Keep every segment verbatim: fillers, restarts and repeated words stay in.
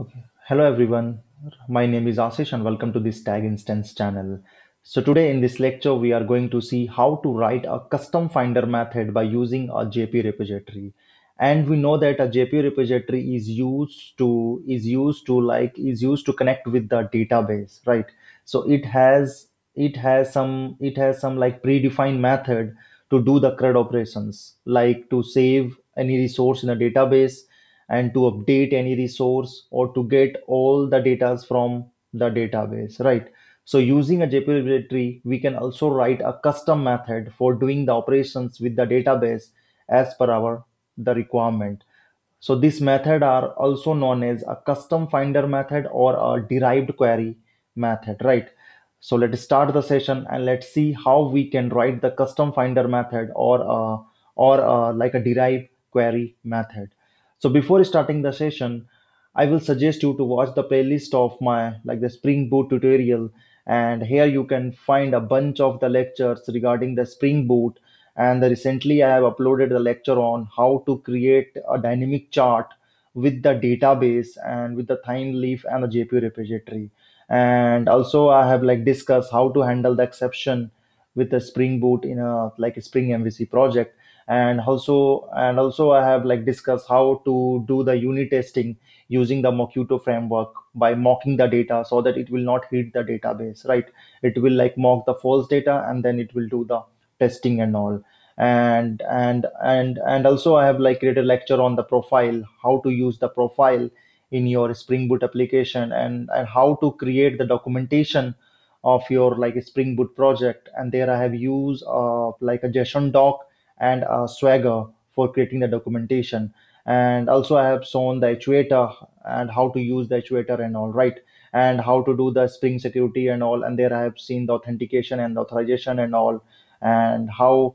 Okay. Hello everyone. My name is Ashish and welcome to this Tag Instance channel. So today in this lecture we are going to see how to write a custom finder method by using a J P repository. And we know that a J P repository is used to is used to like is used to connect with the database, right? So it has it has some it has some like predefined method to do the CRUD operations, like to save any resource in a database and to update any resource or to get all the data from the database, right? So using a J P repository, we can also write a custom method for doing the operations with the database as per our the requirement. So this method are also known as a custom finder method or a derived query method, right? So let's start the session and let's see how we can write the custom finder method or uh, or uh, like a derived query method. So before starting the session, I will suggest you to watch the playlist of my like the Spring Boot tutorial, and here you can find a bunch of the lectures regarding the Spring Boot. And recently I have uploaded the lecture on how to create a dynamic chart with the database and with the time leaf and the J P repository. And also I have like discussed how to handle the exception with the Spring Boot in a like a Spring M V C project. And also and also I have like discussed how to do the unit testing using the Mockito framework by mocking the data so that it will not hit the database, right? It will like mock the false data and then it will do the testing and all. And and and and also I have like created a lecture on the profile, how to use the profile in your Spring Boot application, and and how to create the documentation of your like Spring Boot project. And there I have used uh, like a JSON doc and a Swagger for creating the documentation. And also I have shown the actuator and how to use the actuator and all, right? And how to do the Spring security and all. And there I have seen the authentication and the authorization and all, and how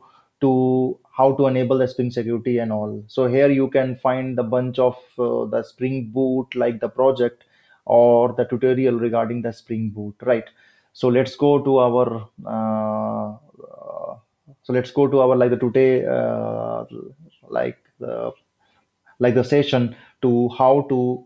to how to enable the Spring security and all. So here you can find the bunch of uh, the Spring Boot like the project or the tutorial regarding the Spring Boot, right? So let's go to our uh, uh, so let's go to our like the today uh, like the like the session to how to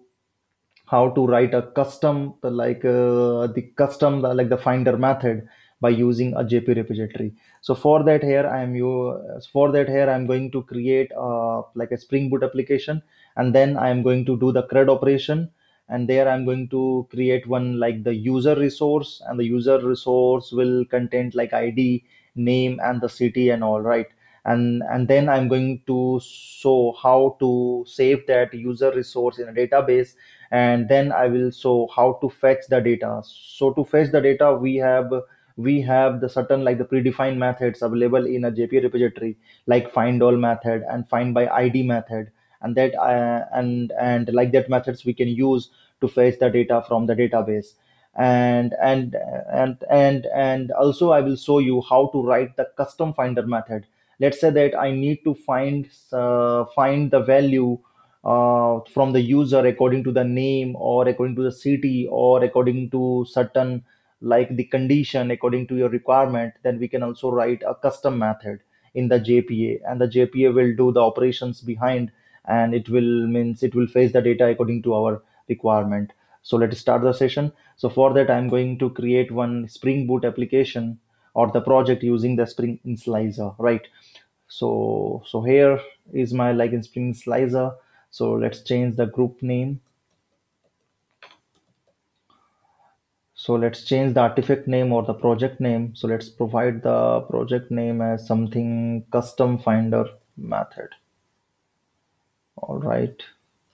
how to write a custom the like uh, the custom the, like the finder method by using a J P repository. So for that here I am you for that here I'm going to create uh, like a Spring Boot application, and then I am going to do the CRUD operation. And there I'm going to create one like the user resource, and the user resource will contain like I D, name, and the city and all, right? And and then I'm going to show how to save that user resource in a database. And then I will show how to fetch the data. So to fetch the data, we have we have the certain like the predefined methods available in a J P repository, like find all method and find by I D method. And that uh, and and like that methods we can use to fetch the data from the database. And and and and also I will show you how to write the custom finder method. Let's say that I need to find uh, find the value uh, from the user according to the name or according to the city or according to certain like the condition according to your requirement. Then we can also write a custom method in the J P A, and the J P A will do the operations behind, and it will means it will fetch the data according to our requirement. So let's start the session. So for that I'm going to create one Spring Boot application or the project using the Spring Initializer, right? So so here is my like in Spring Slicer. So let's change the group name. So let's change the artifact name or the project name. So let's provide the project name as something custom finder method. All right.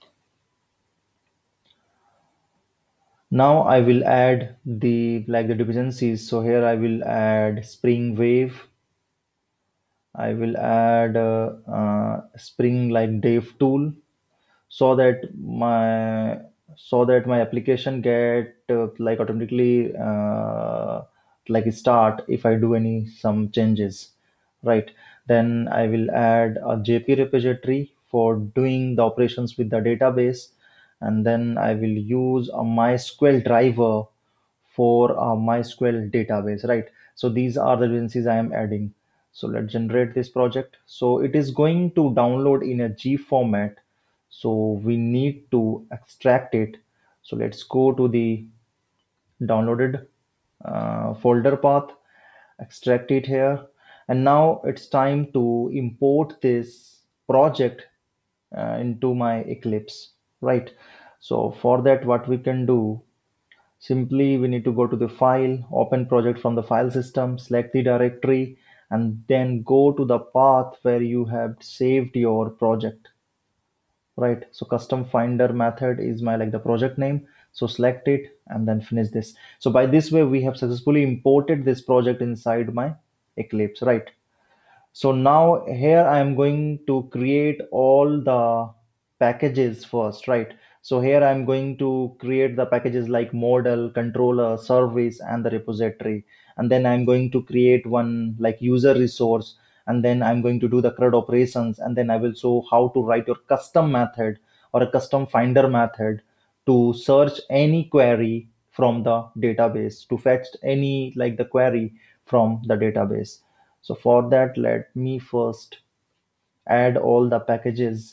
Now I will add the like the dependencies. So here I will add Spring Wave. I will add uh, uh, Spring like Dev tool, so that my so that my application get uh, like automatically uh, like start if I do any some changes, right? Then I will add a J P repository for doing the operations with the database. And then I will use a MySQL driver for a MySQL database, right? So these are the dependencies I am adding. So let's generate this project. So it is going to download in a G format, so we need to extract it. So let's go to the downloaded uh, folder path, extract it here, and now it's time to import this project uh, into my Eclipse, right? So for that, what we can do, simply we need to go to the file, open project from the file system, select the directory, and then go to the path where you have saved your project, right? So custom finder method is my like the project name. So select it and then finish this. So by this way, we have successfully imported this project inside my Eclipse, right? So now here I am going to create all the packages first, right? So here I'm going to create the packages like model, controller, service, and the repository. And then I'm going to create one like user resource. And then I'm going to do the CRUD operations. And then I will show how to write your custom method or a custom finder method to search any query from the database, to fetch any like the query from the database. So for that, let me first add all the packages.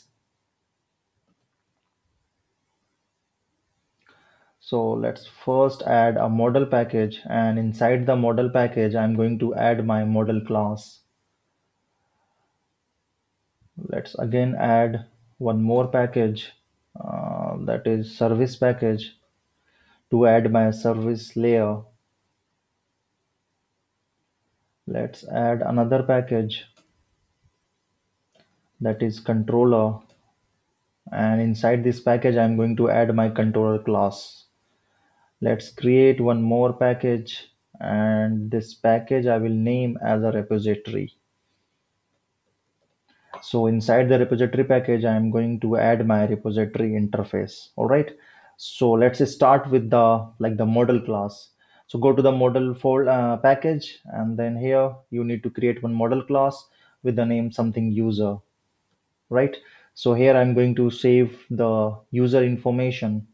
So let's first add a model package, and inside the model package, I'm going to add my model class. Let's again add one more package, uh, that is service package, to add my service layer. Let's add another package, that is controller, and inside this package, I'm going to add my controller class. Let's create one more package, and this package I will name as a repository. So inside the repository package, I am going to add my repository interface. All right. So let's start with the like the model class. So go to the model folder uh, package, and then here you need to create one model class with the name something user, right? So here I'm going to save the user information.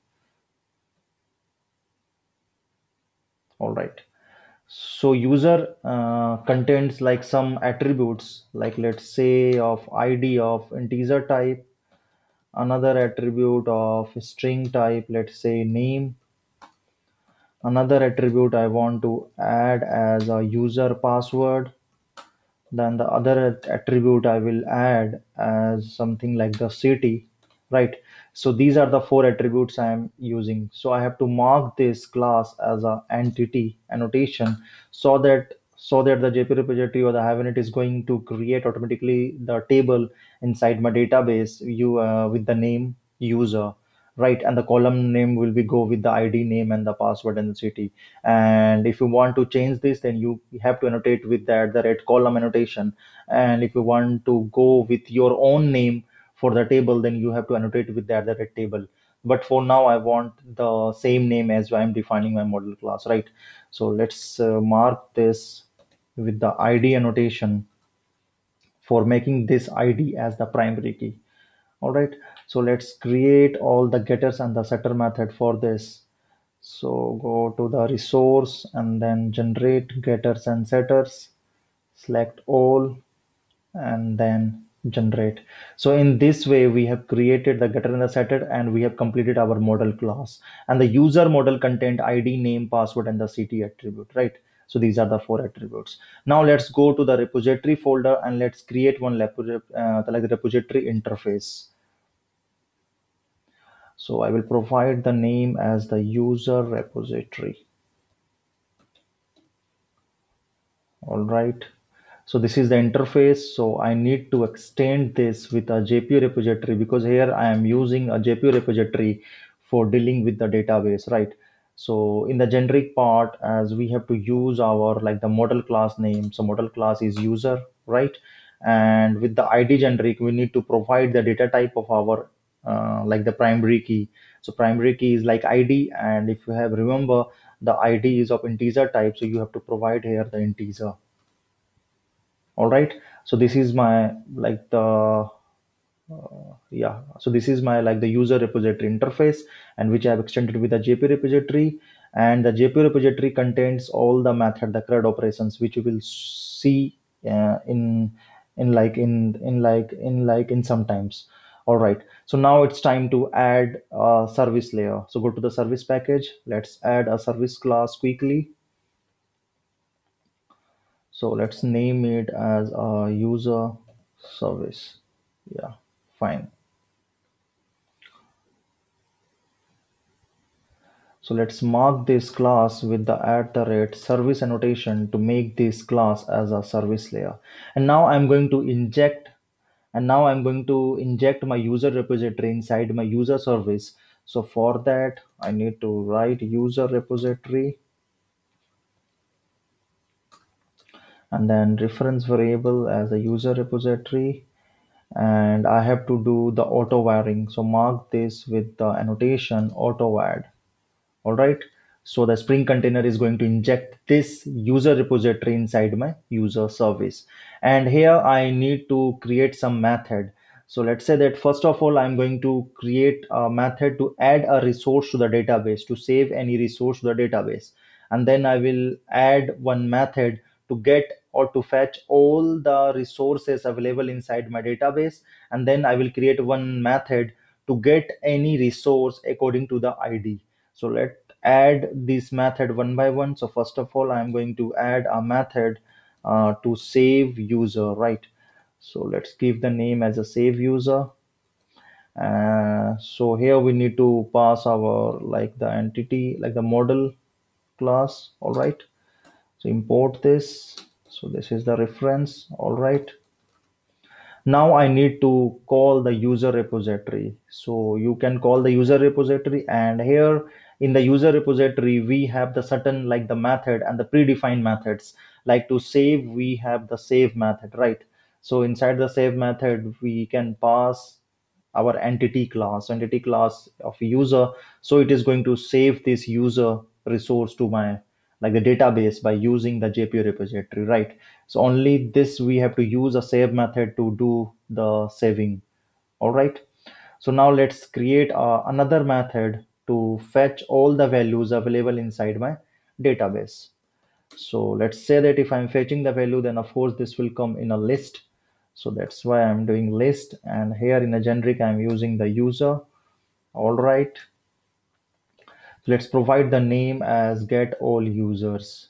All right. So user uh, contains like some attributes, like let's say of I D of integer type, another attribute of string type, let's say name, another attribute I want to add as a user password, then the other attribute I will add as something like the city, right? So these are the four attributes I am using. So I have to mark this class as a entity annotation, so that so that the J P repository or the Hibernate is going to create automatically the table inside my database you uh, with the name user, right? And the column name will be go with the I D name and the password and the city. And if you want to change this, then you have to annotate with that the red column annotation. And if you want to go with your own name for the table, then you have to annotate with that the red table. But for now I want the same name as I'm defining my model class, right? So let's uh, mark this with the id annotation for making this id as the primary key. All right. So let's create all the getters and the setter method for this. So go to the resource and then generate getters and setters, select all, and then generate. So in this way, we have created the getter and the setter, and we have completed our model class. And the user model contained I D, name, password, and the city attribute, right? So these are the four attributes. Now let's go to the repository folder and let's create one repo- uh, like the repository interface. So I will provide the name as the user repository. All right. So this is the interface. So I need to extend this with a J P repository, because here I am using a J P repository for dealing with the database, right? So in the generic part, as we have to use our like the model class name. So model class is user, right? And with the I D generic, we need to provide the data type of our uh, like the primary key. So primary key is like I D, and if you have remember, the I D is of integer type, so you have to provide here the integer. All right. So this is my like the yeah. So this is my like the user repository interface, and which I have extended with the J P repository. And the J P repository contains all the method, the CRUD operations, which you will see uh, in in like in in like in like in sometimes. All right, so now it's time to add a service layer. So go to the service package. Let's add a service class quickly. So let's name it as a user service. Yeah, fine. So let's mark this class with the at the rate service annotation to make this class as a service layer. And now I'm going to inject and now I'm going to inject my user repository inside my user service. So for that, I need to write user repository and then reference variable as a user repository. And I have to do the auto wiring. So mark this with the annotation auto add. All right, so the Spring container is going to inject this user repository inside my user service, and here I need to create some method. So let's say that first of all I'm going to create a method to add a resource to the database, to save any resource to the database, and then I will add one method to get or to fetch all the resources available inside my database, and then I will create one method to get any resource according to the id. So let add this method one by one. So first of all, I'm going to add a method uh, to save user, right? So let's give the name as a save user. Uh, so here we need to pass our like the entity, like the model class. All right. So import this. So this is the reference. All right. Now I need to call the user repository. So you can call the user repository, and here in the user repository we have the certain like the method and the predefined methods. Like to save, we have the save method, right? So inside the save method we can pass our entity class entity class of user. So it is going to save this user resource to my like the database by using the jpa repository, right? So only this we have to use a save method to do the saving. All right, so now let's create uh, another method to fetch all the values available inside my database. So let's say that if I'm fetching the value, then of course this will come in a list. So that's why I'm doing list, and here in the generic I'm using the user. All right, let's provide the name as get all users.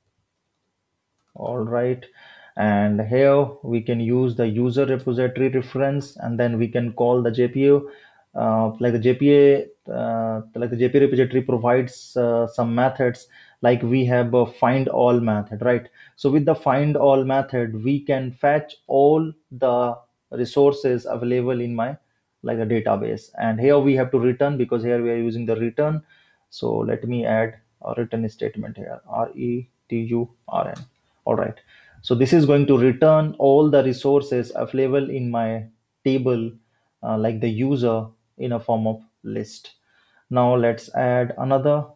All right, and here we can use the user repository reference, and then we can call the jpa uh, like the jpa uh, like the jpa repository provides uh, some methods. Like we have a find all method, right? So with the find all method we can fetch all the resources available in my like a database, and here we have to return because here we are using the return. So let me add a return statement here, r e t u r n. All right, so this is going to return all the resources available in my table, uh, like the user, in a form of list. Now let's add another.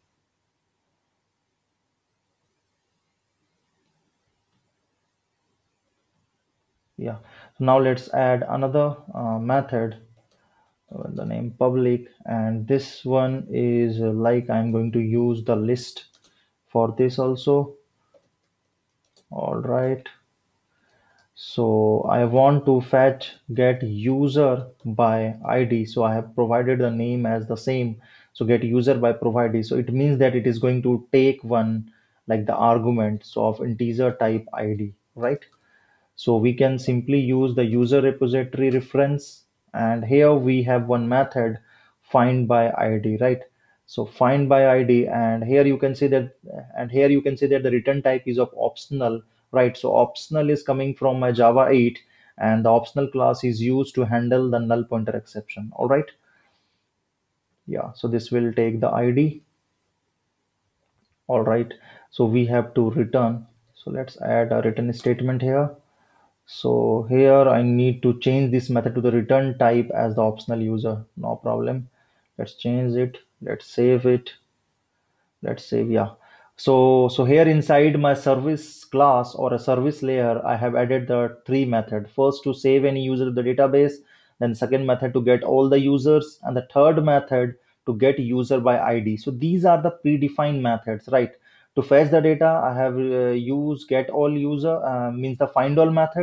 Yeah, so now let's add another uh, method with the name public, and this one is uh, like I'm going to use the list for this also. All right, so I want to fetch get user by id, so I have provided the name as the same. So get user by provide, so it means that it is going to take one like the argument so of integer type id, right? So we can simply use the user repository reference, and here we have one method find by id, right? So find by id, and here you can see that and here you can see that the return type is of optional, right? So optional is coming from my java eight, and the optional class is used to handle the null pointer exception. All right, yeah, so this will take the id. All right, so we have to return. So let's add a return statement here. So here I need to change this method to the return type as the optional user. No problem. Let's change it. Let's save it. Let's save, yeah. So so here inside my service class or a service layer, I have added the three method. First to save any user to the database, then second method to get all the users, and the third method to get user by I D. So these are the predefined methods, right? To fetch the data, I have uh, used get all user uh, means the find all method,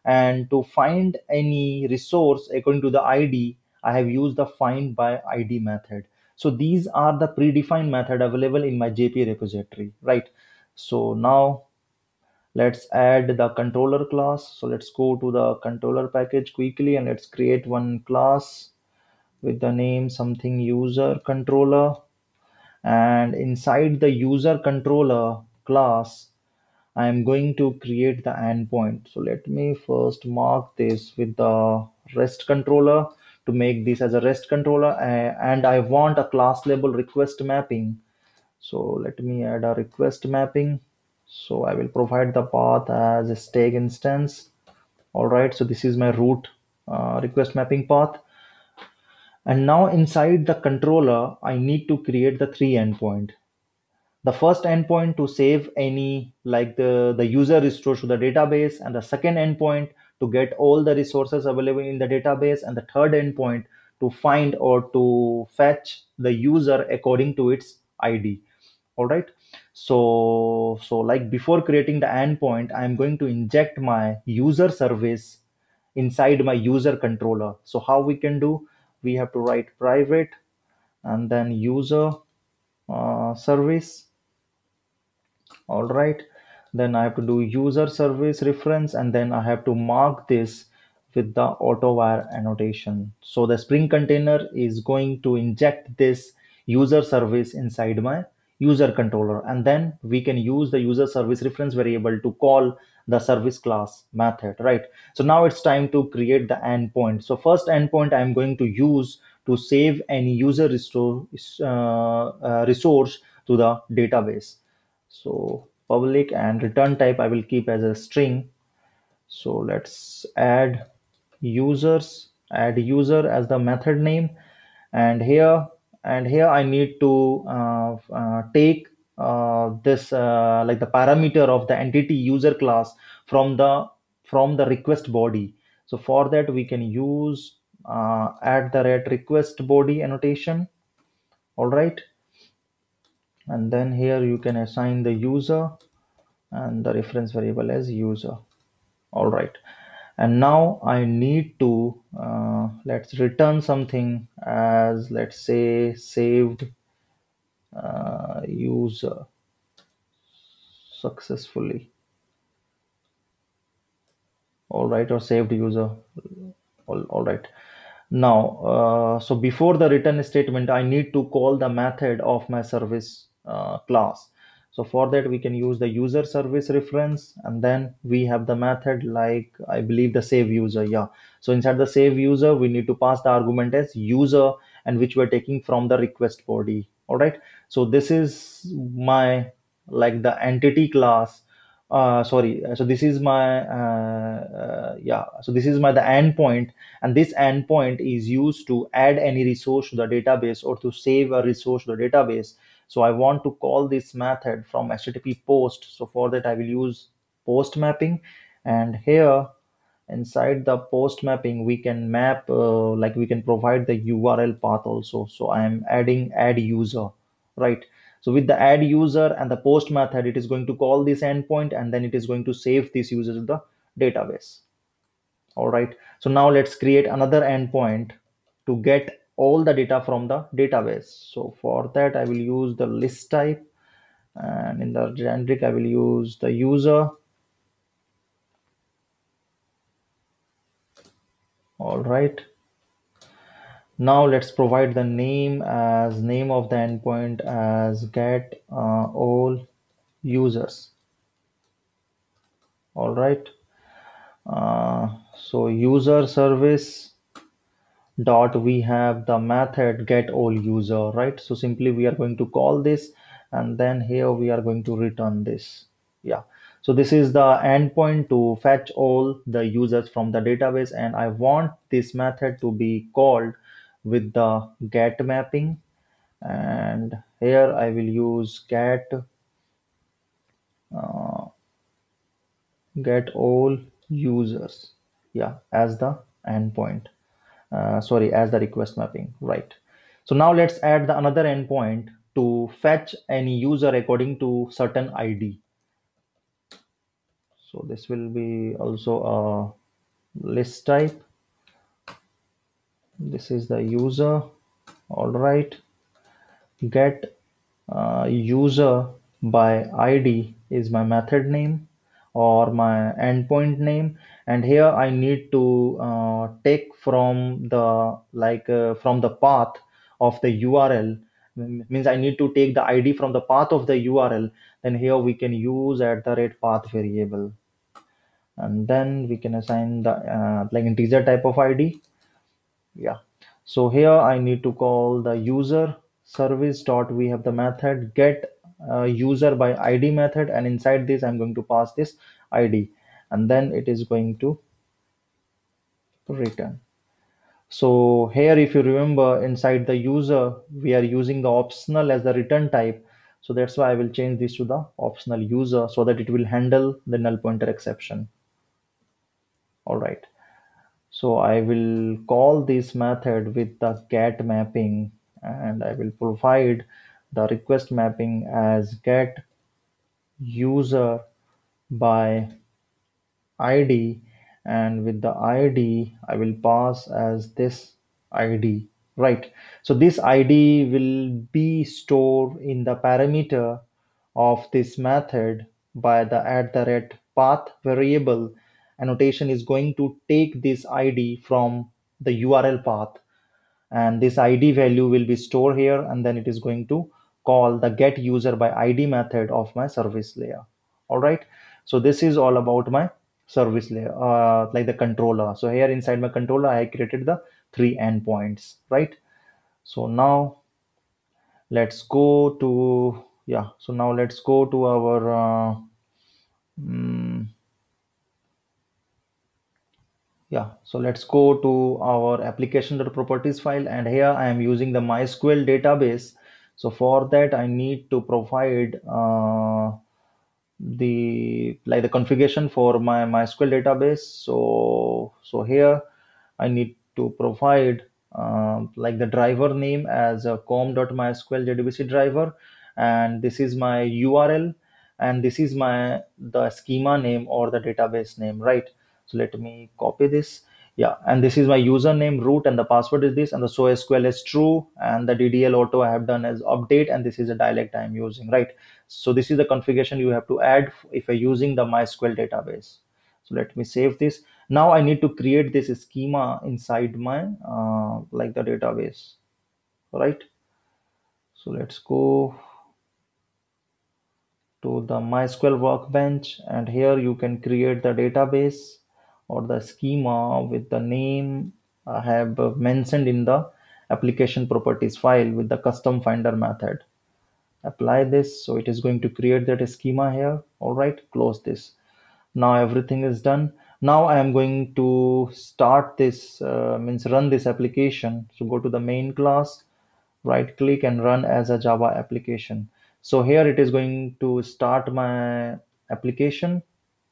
And to find any resource according to the I D, I have used the find by I D method. So these are the predefined method available in my J P repository, right? So now let's add the controller class. So let's go to the controller package quickly and let's create one class with the name something user controller. And inside the user controller class, I am going to create the endpoint. So let me first mark this with the REST controller to make this as a REST controller. a- And I want a class label request mapping. So let me add a request mapping. So I will provide the path as a stag instance. All right. So this is my root uh, request mapping path. And now inside the controller, I need to create the three endpoint. The first endpoint to save any like the the user restores to the database, and the second endpoint to get all the resources available in the database, and the third endpoint to find or to fetch the user according to its ID. All right. So so like before creating the endpoint, I'm going to inject my user service inside my user controller. So how we can do, we have to write private and then user uh, service. All right. Then I have to do user service reference, and then I have to mark this with the auto-var annotation. So the Spring container is going to inject this user service inside my user controller, and then we can use the user service reference variable to call the service class method, right? So now it's time to create the endpoint. So first endpoint I'm going to use to save any user restore, uh, uh, resource to the database. So public and return type I will keep as a string. So let's add users, add user as the method name. And here and here I need to uh, uh, take uh, this uh, like the parameter of the entity user class from the from the request body. So for that we can use uh, add the red request body annotation. All right. And then here you can assign the user and the reference variable as user. All right. And now I need to uh, let's return something as, let's say, saved uh, user successfully. All right. Or saved user. all, all right. Now uh, so before the return statement I need to call the method of my service uh, class. So for that we can use the user service reference, and then we have the method like I believe the save user. Yeah. So inside the save user we need to pass the argument as user, and which we're taking from the request body. All right. So this is my like the entity class. Uh, sorry. So this is my uh, uh, yeah. So this is my the endpoint, and this endpoint is used to add any resource to the database or to save a resource to the database. So I want to call this method from H T T P post. So for that I will use post mapping, and here inside the post mapping we can map uh, like we can provide the U R L path also. So I am adding add user, right? So with the add user and the post method, it is going to call this endpoint, and then it is going to save this user to the database. All right. So now let's create another endpoint to get all the data from the database. So for that, I will use the list type, and in the generic, I will use the user. All right. Now let's provide the name as name of the endpoint as get uh, all users. All right. Uh, so user service dot we have the method get all user, right? So simply we are going to call this, and then here we are going to return this. Yeah. So this is the endpoint to fetch all the users from the database, and I want this method to be called with the get mapping. And here I will use get uh, get all users, yeah, as the endpoint. Uh, sorry, as the request mapping, right? So now let's add the another endpoint to fetch any user according to certain I D. So this will be also list type. This is the user. All right. Get uh, user by I D is my method name or my endpoint name, and here I need to uh, take from the like uh, from the path of the U R L. M- means I need to take the I D from the path of the U R L. Then here we can use at the rate path variable, and then we can assign the uh, like integer type of I D. Yeah, so here I need to call the user service dot we have the method get uh, user by id method, and inside this I'm going to pass this id, and then it is going to return. So here, if you remember, inside the user we are using the optional as the return type, so that's why I will change this to the optional user so that it will handle the null pointer exception. All right. So I will call this method with the get mapping, and I will provide the request mapping as get user by I D, and with the I D I will pass as this I D, right? So this I D will be stored in the parameter of this method by the at the rate path variable. Annotation is going to take this I D from the U R L path, and this id value will be stored here, and then it is going to call the get user by id method of my service layer. All right, so this is all about my service layer, uh, like the controller. So here inside my controller I created the three endpoints, right? So now let's go to, yeah, so now let's go to our uh, mm, yeah, so let's go to our application.properties file, and here I am using the MySQL database. So for that I need to provide uh, the like the configuration for my MySQL database. So so here I need to provide um, like the driver name as a com.mysql J D B C driver, and this is my U R L, and this is my the schema name or the database name, right? So let me copy this. Yeah, and this is my username root, and the password is this, and the so SQL is true, and the D D L auto I have done as update, and this is a dialect I am using, right? So this is the configuration you have to add if you're using the MySQL database. So let me save this. Now I need to create this schema inside my uh, like the database, right? So let's go to the MySQL workbench, and here you can create the database or the schema with the name I have mentioned in the application properties file with the custom finder method. Apply this, so it is going to create that schema here. All right, close this. Now everything is done. Now I am going to start this uh, means run this application. So go to the main class, right click and run as a Java application. So here it is going to start my application.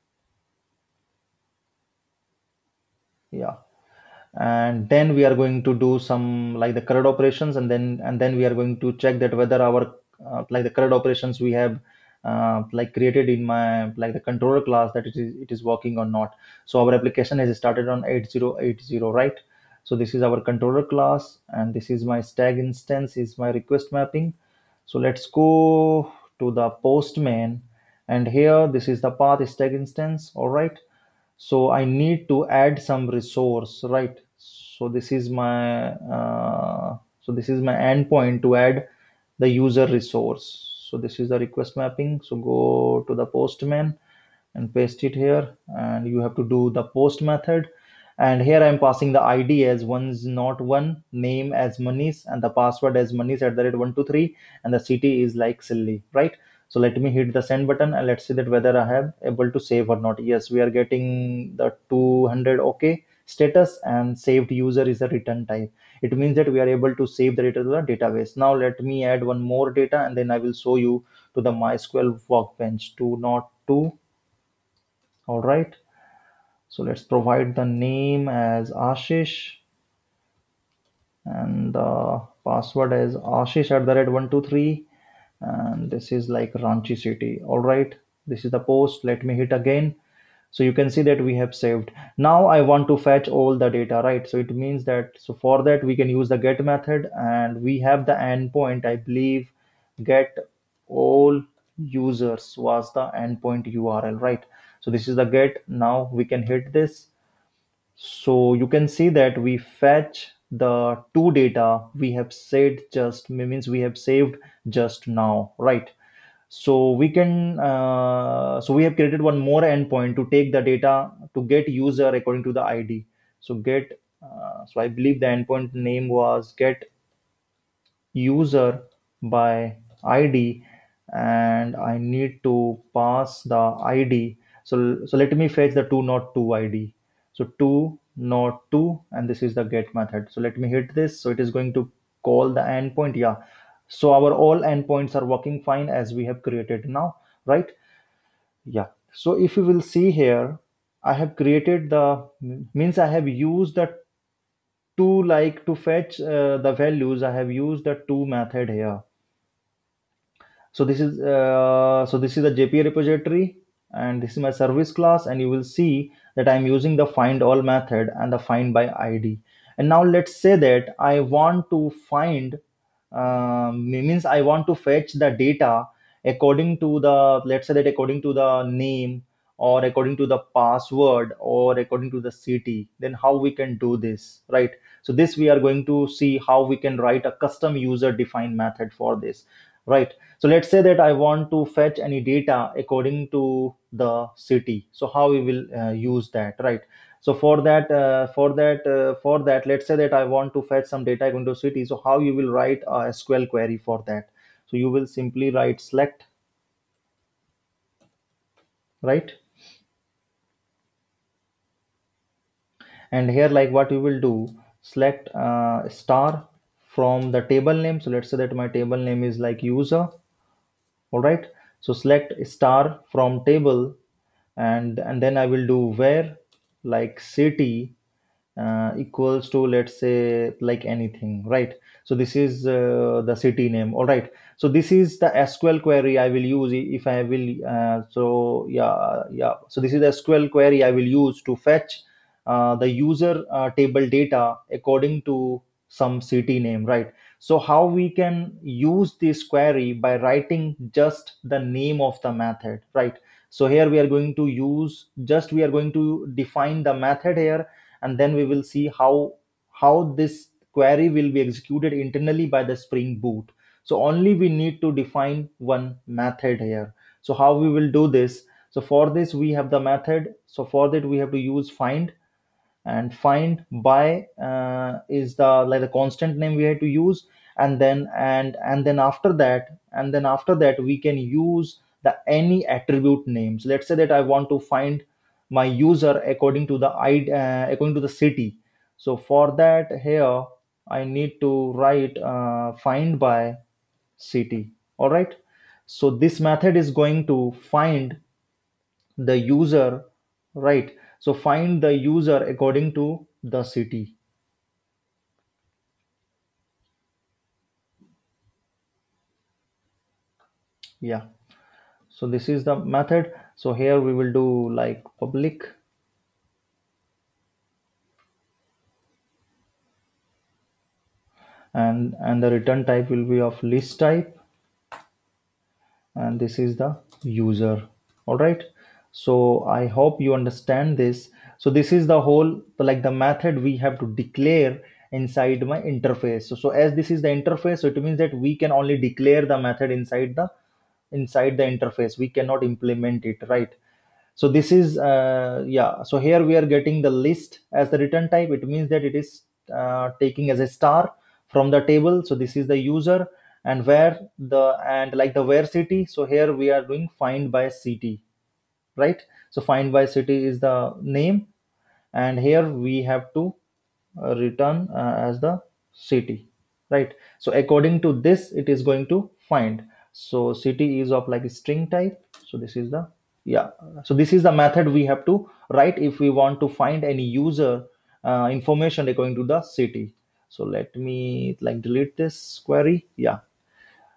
Yeah, and then we are going to do some like the CRUD operations, and then and then we are going to check that whether our uh, like the CRUD operations we have uh, like created in my like the controller class, that it is it is working or not. So our application has started on eight zero eight zero, right? So this is our controller class, and this is my stag instance is my request mapping. So let's go to the postman, and here this is the path stag instance. All right, so I need to add some resource, right? So this is my uh, so this is my endpoint to add the user resource. So this is the request mapping. So go to the postman and paste it here, and you have to do the post method. And here I'm passing the id as one's not one, name as Manish, and the password as Manish at the rate one two three, and the city is like Silly, right? So let me hit the send button, and let's see that whether I have able to save or not. Yes, we are getting the two hundred okay status, and saved user is a return type. It means that we are able to save the data to the database. Now let me add one more data, and then I will show you to the MySQL workbench two not two. All right, so let's provide the name as Ashish, and the password as Ashish at the rate one two three, and this is like Ranchi city. All right, this is the post. Let me hit again. So you can see that we have saved. Now I want to fetch all the data, right? So it means that, so for that we can use the get method, and we have the endpoint, I believe, get all users was the endpoint U R L, right? So this is the get. Now we can hit this. So you can see that we fetch the two data we have said just means we have saved just now, right? So we can uh, so we have created one more endpoint to take the data to get user according to the I D. So get uh, so I believe the endpoint name was get user by I D, and I need to pass the I D. So, so let me fetch the two not two I D. So two not two, and this is the get method. So let me hit this. So it is going to call the endpoint. Yeah. So our all endpoints are working fine as we have created now, right? Yeah. So if you will see here, I have created the means I have used the two, like to fetch uh, the values. I have used the two method here. So this is uh, so this is the J P A repository, and this is my service class, and you will see that I'm using the find all method and the find by I D. And now let's say that I want to find um, means I want to fetch the data according to the, let's say that according to the name, or according to the password, or according to the city. Then how we can do this, right? So this we are going to see how we can write a custom user defined method for this, right? So let's say that I want to fetch any data according to the city. So how we will uh, use that, right? So for that, uh, for that, uh, for that, let's say that I want to fetch some data according to city. So how you will write a S Q L query for that? So you will simply write select, right? And here, like what you will do, select uh, star from the table name. So let's say that my table name is like user. All right. So select star from table, and and then I will do where, like city uh, equals to, let's say, like anything, right? So this is uh, the city name. All right. So this is the S Q L query I will use if I will. Uh, so yeah, yeah. So this is the S Q L query I will use to fetch uh, the user uh, table data according to some city name, right? So how we can use this query by writing just the name of the method, right? So here we are going to use just we are going to define the method here, and then we will see how how this query will be executed internally by the Spring Boot. So only we need to define one method here. So how we will do this? So for this we have the method. So for that we have to use find, and find by uh, is the like the constant name we have to use. And then and and then after that and then after that we can use the any attribute names. Let's say that I want to find my user according to the I D, uh, according to the city. So for that here I need to write uh, find by city. All right. So this method is going to find the user, right? So find the user according to the city. Yeah. So this is the method. So here we will do like public, and and the return type will be of list type, and this is the user. All right. So I hope you understand this. So this is the whole, like the method we have to declare inside my interface. So, so as this is the interface, so it means that we can only declare the method inside the inside the interface. We cannot implement it, right? So this is uh, yeah. So here we are getting the list as the return type. It means that it is uh, taking as a star from the table. So this is the user, and where the and like the where city. So here we are doing find by city, right? So find by city is the name, and here we have to uh, return uh, as the city, right? So according to this it is going to find. So city is of like a string type. So this is the, yeah. So this is the method we have to write if we want to find any user uh, information according to the city. So let me like delete this query. Yeah.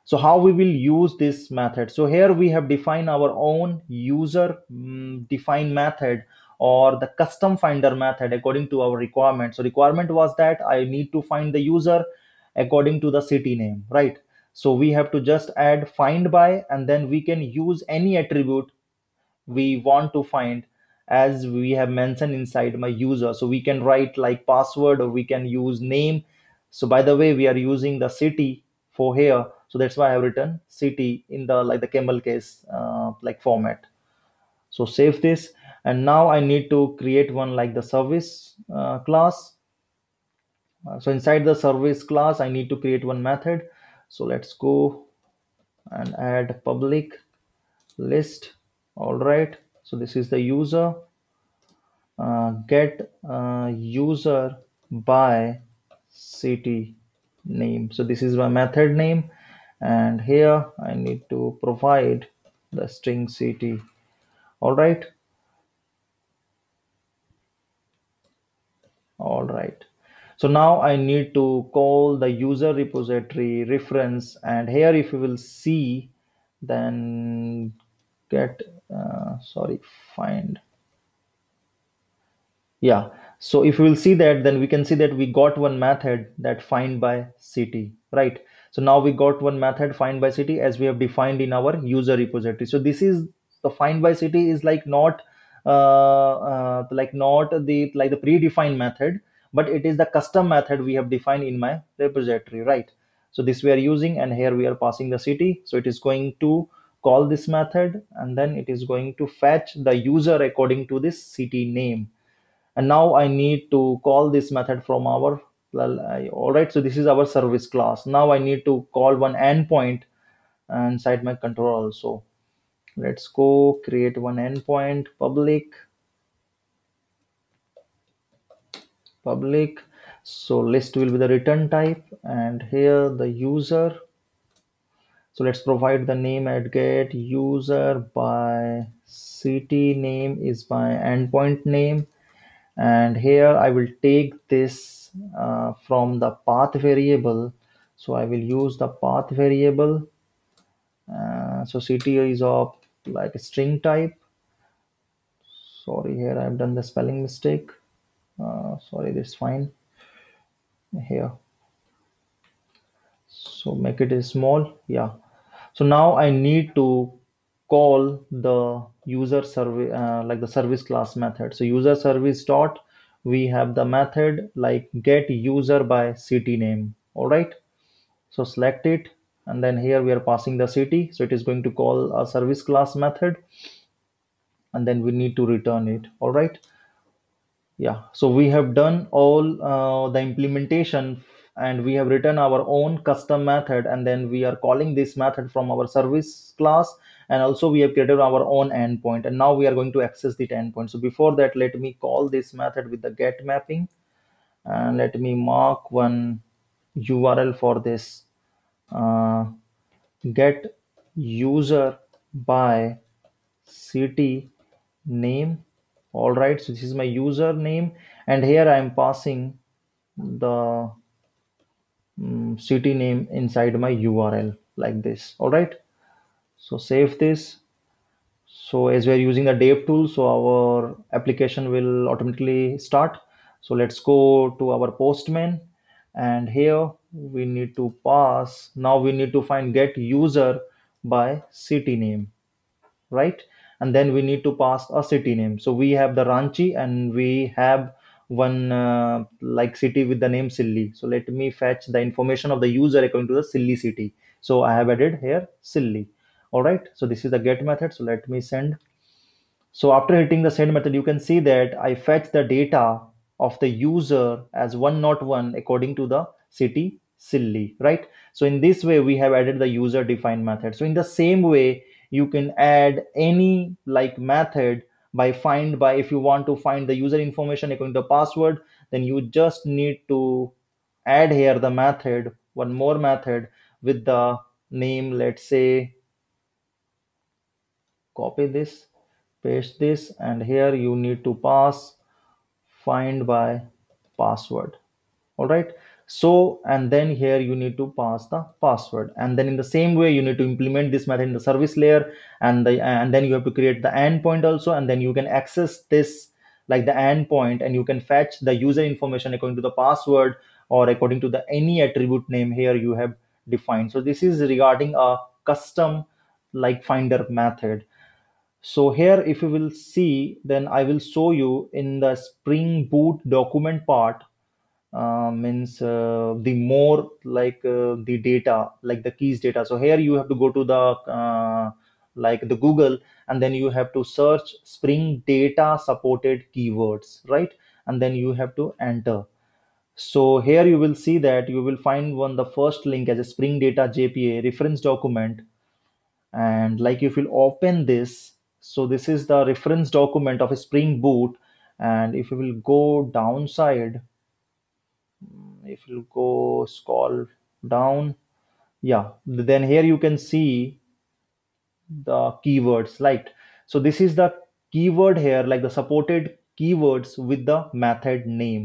So how we will use this method? So here we have defined our own user mm, defined method, or the custom finder method according to our requirement. So requirement was that I need to find the user according to the city name, right? So we have to just add find by, and then we can use any attribute we want to find, as we have mentioned inside my user. So we can write like password, or we can use name. So by the way, we are using the city for here, so that's why I have written city in the like the camel case uh, like format. So save this, and now I need to create one like the service uh, class. Uh, so inside the service class I need to create one method. So let's go and add public list. All right, so this is the user. Uh, get uh, user by city name. So this is my method name, and here I need to provide the string city. All right, all right. So now I need to call the user repository reference, and here if you will see, then get uh, sorry, find. Yeah, so if we will see that, then we can see that we got one method that find by city, right? So now we got one method find by city as we have defined in our user repository. So this is the find by city is like not uh, uh, like not the like the predefined method, but it is the custom method we have defined in my repository, right? So this we are using, and here we are passing the city. So it is going to call this method, and then it is going to fetch the user according to this city name. And now I need to call this method from our well, I- all right, so this is our service class. Now I need to call one endpoint inside my control also. Let's go create one endpoint, public public. So list will be the return type, and here the user. So let's provide the name at get user by city name is my endpoint name, and here I will take this uh, from the path variable. So I will use the path variable. Uh, so city is of like a string type. Sorry, here I've done the spelling mistake. Uh, sorry, this is fine here. So make it is small. Yeah. So now I need to call the user service uh, like the service class method. So user service dot, we have the method like get user by city name. All right. So select it, and then here we are passing the city. So it is going to call a service class method, and then we need to return it. All right. Yeah, so we have done all uh, the implementation, and we have written our own custom method, and then we are calling this method from our service class, and also we have created our own endpoint, and now we are going to access the endpoint. So before that, let me call this method with the get mapping, and let me mark one U R L for this. Uh, get user by city name. All right, so this is my username, and here I am passing the mm, city name inside my U R L like this. All right, so save this. So as we are using the dev tool, so our application will automatically start. So let's go to our postman, and here we need to pass. Now we need to find get user by city name, right? And then we need to pass a city name. So we have the Ranchi, and we have one uh, like city with the name Silli. So let me fetch the information of the user according to the Silli city. So I have added here Silli. All right. So this is the get method. So let me send. So after hitting the send method, you can see that I fetch the data of the user as one not one according to the city Silli, right? So in this way, we have added the user defined method. So in the same way, you can add any like method by find by. If you want to find the user information according to the password, then you just need to add here the method, one more method with the name, let's say, copy this, paste this, and here you need to pass find by password. All right, So, and then here you need to pass the password, and then in the same way you need to implement this method in the service layer, and the and then you have to create the endpoint also, and then you can access this like the endpoint, and you can fetch the user information according to the password or according to the any attribute name here you have defined. So this is regarding a custom like finder method. So here if you will see, then I will show you in the Spring Boot document part, uh, means uh, the more like uh, the data, like the keys data. So here you have to go to the uh, like the Google, and then you have to search Spring data supported keywords, right? And then you have to enter. So here you will see that you will find one the first link as a Spring Data JPA reference document. And like if you open this, so this is the reference document of a Spring Boot. And if you will go downside, if you go scroll down, yeah, then here you can see the keywords, like, so this is the keyword here, like the supported keywords with the method name.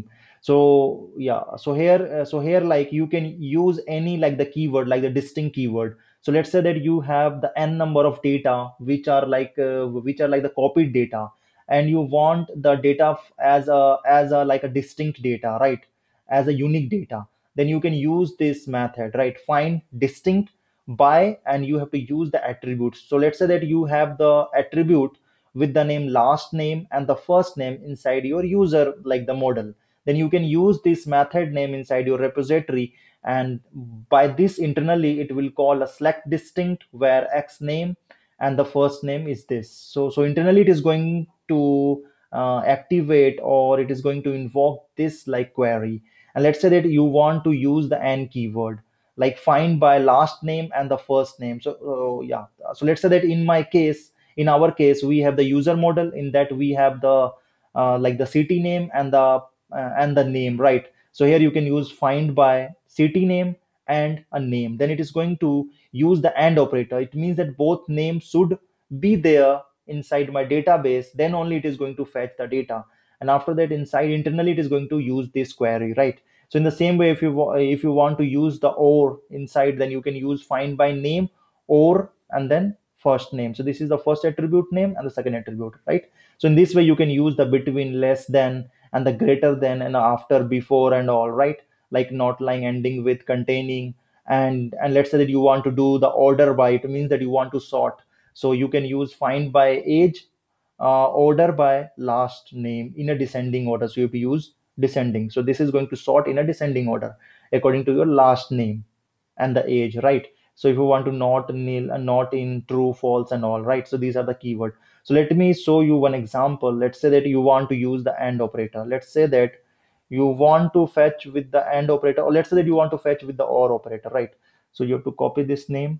So yeah, so here uh, so here like you can use any like the keyword, like the distinct keyword. So let's say that you have the n number of data which are like uh, which are like the copied data, and you want the data f- as a as a like a distinct data, right, as a unique data. Then you can use this method, right, find distinct by, and you have to use the attributes. So let's say that you have the attribute with the name last name and the first name inside your user like the model. Then you can use this method name inside your repository, and by this internally it will call a select distinct where x name and the first name is this. So so internally it is going to uh, activate, or it is going to invoke this like query. And let's say that you want to use the n keyword, like find by last name and the first name. So uh, yeah, so let's say that in my case, in our case, we have the user model, in that we have the uh, like the city name and the uh, and the name, right? So here you can use find by city name and a name. Then it is going to use the and operator. It means that both names should be there inside my database, then only it is going to fetch the data. And after that, inside internally it is going to use this query, right? So in the same way, if you wa- if you want to use the or inside, then you can use find by name or and then first name. So this is the first attribute name and the second attribute, right? So in this way you can use the between, less than, and the greater than, and after, before, and all, right? Like not lying, ending with, containing. And and let's say that you want to do the order by, it means that you want to sort. So you can use find by age, uh, order by last name in a descending order. So you have to use descending. So this is going to sort in a descending order according to your last name and the age, right? So if you want to not nil and not in, true, false, and all, right? So these are the keyword. So let me show you one example. Let's say that you want to use the and operator. Let's say that you want to fetch with the and operator, or let's say that you want to fetch with the or operator, right? So you have to copy this name,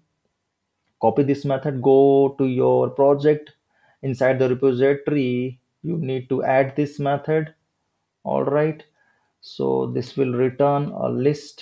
copy this method, go to your project. Inside the repository you need to add this method. All right, so this will return a list.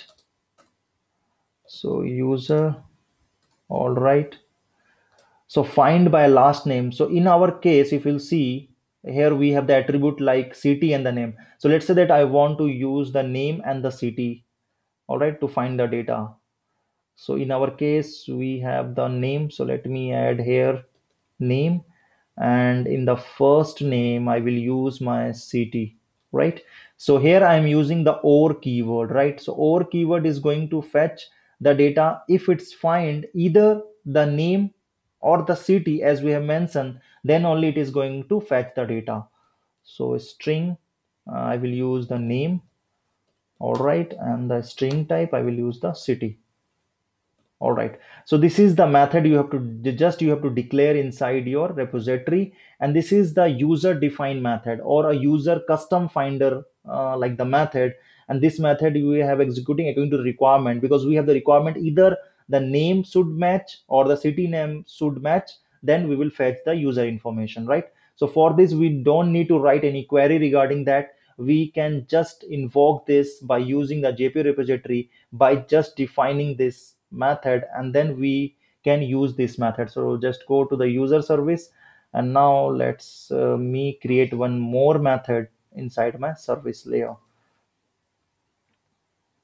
So user, all right. So find by last name. So in our case, if you'll see here, we have the attribute like city and the name. So let's say that I want to use the name and the city, all right, to find the data. So in our case, we have the name. So let me add here name, and in the first name I will use my city, right? So here I am using the or keyword, right? So or keyword is going to fetch the data if it's find either the name or the city as we have mentioned, then only it is going to fetch the data. So string, uh, I will use the name, all right, and the string type I will use the city. All right. So this is the method you have to just you have to declare inside your repository, and this is the user defined method or a user custom finder, uh, like the method. And this method we have executing according to the requirement, because we have the requirement either the name should match or the city name should match. Then we will fetch the user information, right? So for this we don't need to write any query regarding that. We can just invoke this by using the J P repository by just defining this method, and then we can use this method. So just go to the user service, and now let's uh, me create one more method inside my service layer.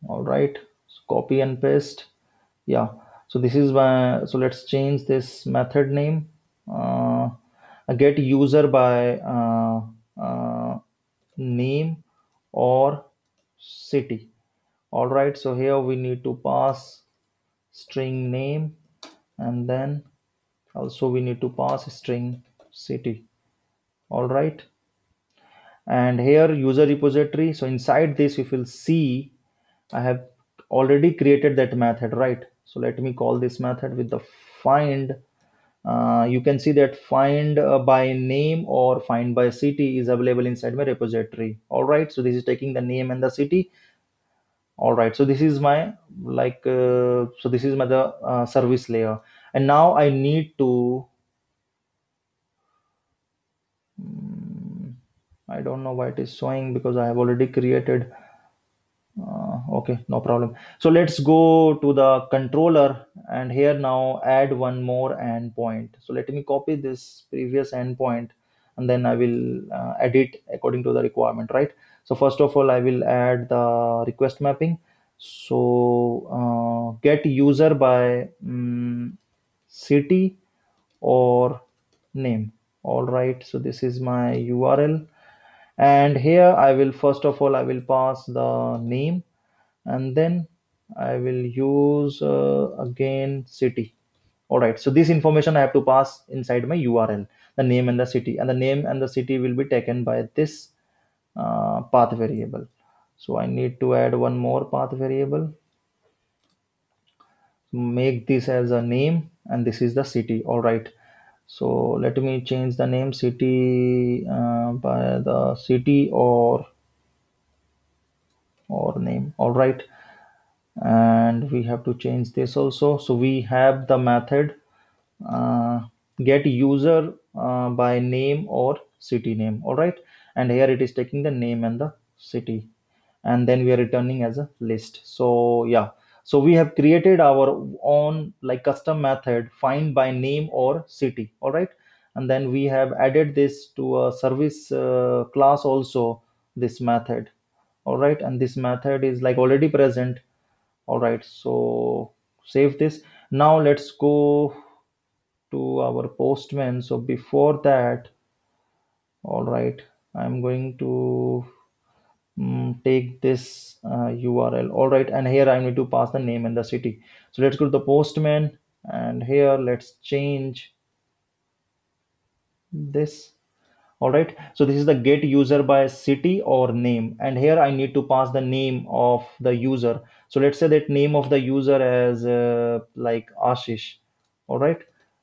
All right, so copy and paste. Yeah, so this is my, so let's change this method name. uh, Get user by uh, uh, name or city. All right, so here we need to pass string name, and then also we need to pass string city. All right, and here user repository. So inside this, if you'll see, I have already created that method, right? So let me call this method with the find. Uh, you can see that find uh, by name or find by city is available inside my repository. All right, so this is taking the name and the city. All right, so this is my, like uh, so this is my the uh, service layer, and now I need to, mm, I don't know why it is showing, because I have already created. Uh, okay, no problem. So let's go to the controller, and here now add one more endpoint. So let me copy this previous endpoint, and then I will uh, edit according to the requirement, right? So first of all, I will add the request mapping. So uh, get user by um, city or name. All right, so this is my U R L, and here I will, first of all, I will pass the name, and then I will use uh, again city. All right, so this information I have to pass inside my U R L, the name and the city, and the name and the city will be taken by this uh, path variable. So I need to add one more path variable, make this as a name, and this is the city. All right, so let me change the name city uh, by the city or or name. All right, and we have to change this also. So we have the method uh, get user uh, by name or city name. All right, and here it is taking the name and the city, and then we are returning as a list. So yeah, so we have created our own like custom method find by name or city. All right, and then we have added this to a service uh, class also, this method. All right, and this method is like already present. All right, so save this. Now let's go to our postman. So before that, all right, I'm going to mm, take this uh, U R L. All right, and here I need to pass the name and the city. So let's go to the postman, and here let's change this. All right, so this is the get user by city or name, and here I need to pass the name of the user. So let's say that name of the user as uh, like Ashish. All right,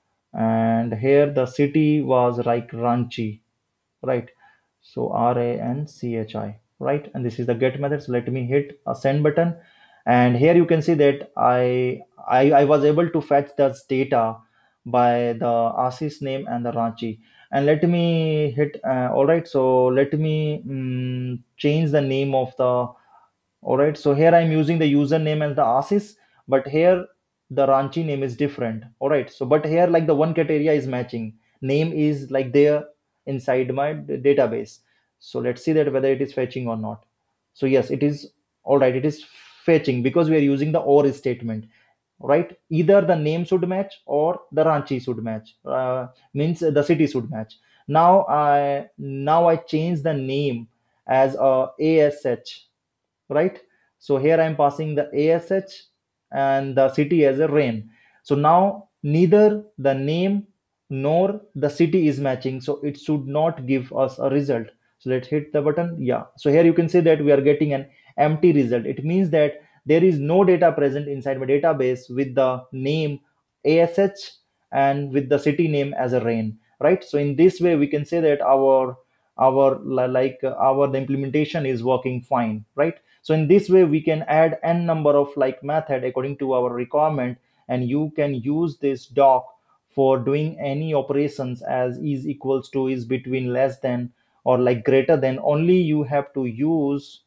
and here the city was like Ranchi, right? So R A N C H I, right? And this is the get method. So let me hit a send button, and here you can see that I I, I was able to fetch this data by the Ashish name and the Ranchi. And let me hit uh, all right. So let me mm, change the name of the, all right, so here I'm using the username as the Asis, but here the Ranchi name is different. All right, so but here like the one criteria is matching. Name is like there inside my d- database. So let's see that whether it is fetching or not. So yes, it is. All right, it is fetching because we are using the or statement, right? Either the name should match or the Ranchi should match. Uh, means the city should match. Now I now I change the name as a ASH, right? So here I'm passing the ASH and the city as a rain. So now neither the name nor the city is matching, so it should not give us a result. So let's hit the button. Yeah, so here you can see that we are getting an empty result. It means that there is no data present inside my database with the name ASH and with the city name as a rain, right? So in this way we can say that our our like uh, our the implementation is working fine, right? So in this way we can add n number of like method according to our requirement, and you can use this doc for doing any operations as is equals to, is between, less than, or like greater than. Only you have to use,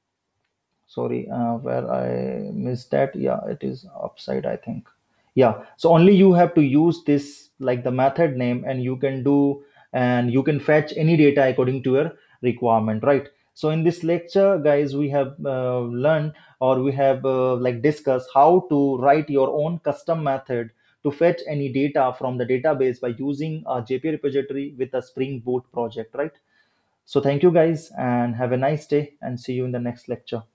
sorry, uh, where I missed that. Yeah, it is upside, I think. Yeah, so only you have to use this like the method name, and you can do, and you can fetch any data according to your requirement, right? So in this lecture, guys, we have uh, learned, or we have uh, like discussed how to write your own custom method to fetch any data from the database by using a J P repository with a Spring Boot project, right? So thank you guys and have a nice day and see you in the next lecture.